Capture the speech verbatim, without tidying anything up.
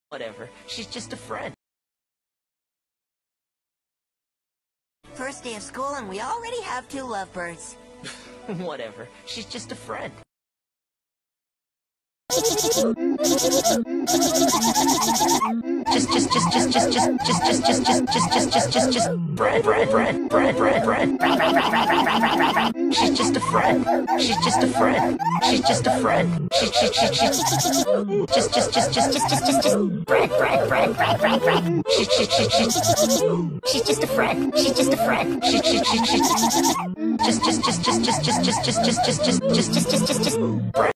Whatever. She's just a friend. First day of school and we already have two lovebirds. Whatever. She's just a friend. Just, just, just, just, just, just, just, just, just, just, just, just, just, just, just, bread, bread, bread, bread, bread, bread, bread, bread, bread, bread, bread. She's just a friend. She's just a friend. She's just a friend. She, she, she, she, just, just, just, just, just, just, just, just, bread, bread, bread, bread, bread, bread. She, she, she, she, she's just a friend. She's just a friend. She, she, she, she, just, just, just, just, just, just, just, just, just, just, just, just, just, just, just, just, bread.